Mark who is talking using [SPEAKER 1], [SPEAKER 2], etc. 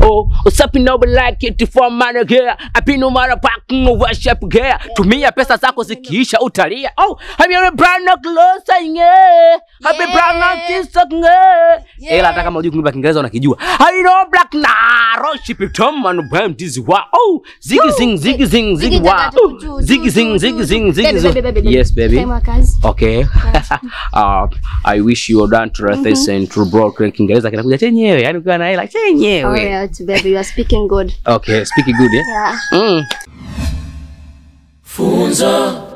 [SPEAKER 1] Oh, something no like it for money girl. I be no matter packing worship girl. Tumia pesa zako zikiisha utalia. Oh, have you brand no clothes yeah. Have you brand no kiss yeah. Ela hata kama unajua kuimba Kiingereza unakijua. I know black na roship tom and bam this wa. Oh, ziggy zing ziggy zing ziggy wa. Ziggy zing ziggy zing ziggy zing. Yes baby. Okay. I wish you were done to this and to broad Kiingereza kinakuja chenyewe. Yaani ukiwa na hela chenyewe.
[SPEAKER 2] Oh yeah, baby, you are speaking good.
[SPEAKER 1] Okay, speaking good, yeah?
[SPEAKER 2] Yeah.
[SPEAKER 1] Funzo.